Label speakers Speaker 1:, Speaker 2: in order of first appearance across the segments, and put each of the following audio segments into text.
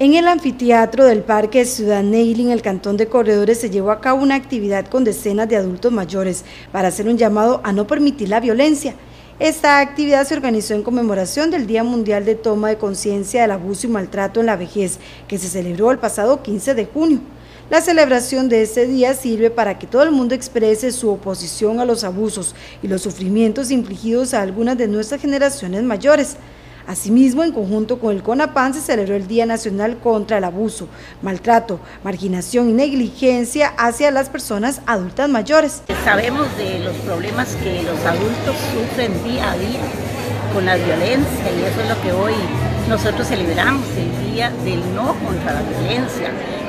Speaker 1: En el anfiteatro del Parque Ciudad Neily, en el cantón de Corredores, se llevó a cabo una actividad con decenas de adultos mayores para hacer un llamado a no permitir la violencia. Esta actividad se organizó en conmemoración del Día Mundial de Toma de Conciencia del Abuso y Maltrato en la Vejez, que se celebró el pasado 15 de junio. La celebración de este día sirve para que todo el mundo exprese su oposición a los abusos y los sufrimientos infligidos a algunas de nuestras generaciones mayores. Asimismo, en conjunto con el CONAPAN, se celebró el Día Nacional contra el Abuso, Maltrato, Marginación y Negligencia hacia las personas adultas mayores.
Speaker 2: Sabemos de los problemas que los adultos sufren día a día con la violencia, y eso es lo que hoy nosotros celebramos, el Día del No contra la Violencia.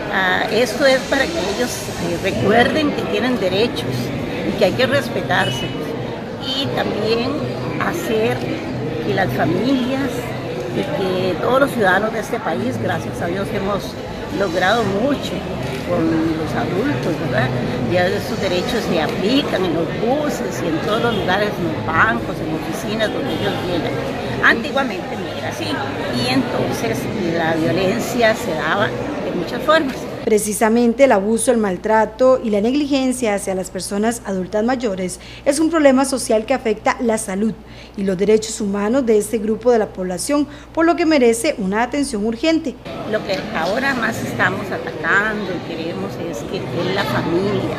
Speaker 2: Esto es para que ellos recuerden que tienen derechos y que hay que respetarse, y también hacer que las familias y que todos los ciudadanos de este país, gracias a Dios, hemos logrado mucho con los adultos, ¿verdad? Ya estos derechos se aplican en los buses y en todos los lugares, en los bancos, en oficinas donde ellos llegan. Antiguamente no era así, y entonces la violencia se daba de muchas formas.
Speaker 1: Precisamente el abuso, el maltrato y la negligencia hacia las personas adultas mayores es un problema social que afecta la salud y los derechos humanos de este grupo de la población, por lo que merece una atención urgente.
Speaker 2: Lo que ahora más estamos atacando y queremos es que en la familia,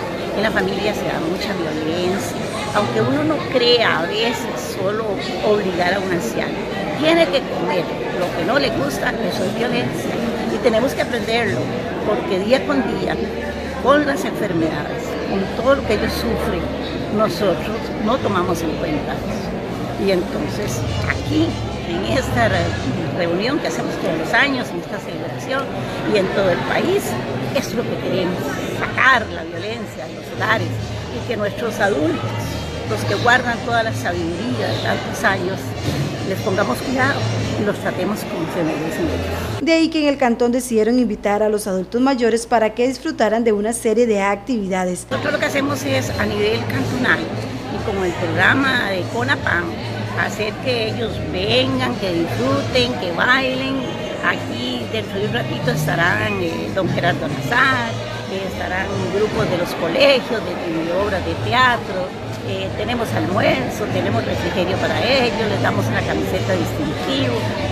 Speaker 2: se da mucha violencia, aunque uno no crea, a veces solo obligar a un anciano. Tiene que comer lo que no le gusta, eso es violencia. Y tenemos que aprenderlo, porque día con día, con las enfermedades, con todo lo que ellos sufren, nosotros no tomamos en cuenta eso. Y entonces aquí, en esta reunión que hacemos todos los años, en esta celebración y en todo el país, es lo que queremos, sacar la violencia de los hogares y que nuestros adultos, los que guardan toda la sabiduría de tantos años, les pongamos cuidado y los tratemos como se merecen ellos.
Speaker 1: De ahí que en el cantón decidieron invitar a los adultos mayores para que disfrutaran de una serie de actividades.
Speaker 2: Nosotros lo que hacemos es, a nivel cantonal y como el programa de CONAPAN, hacer que ellos vengan, que disfruten, que bailen. Aquí dentro de un ratito estarán don Gerardo Nazar, estarán grupos de los colegios, de obras de teatro. Tenemos almuerzo, tenemos refrigerio para ellos, les damos una camiseta distintiva,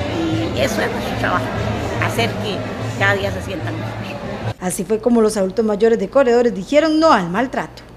Speaker 2: y eso es nuestro trabajo, hacer que cada día se sientan mejor.
Speaker 1: Así fue como los adultos mayores de Corredores dijeron no al maltrato.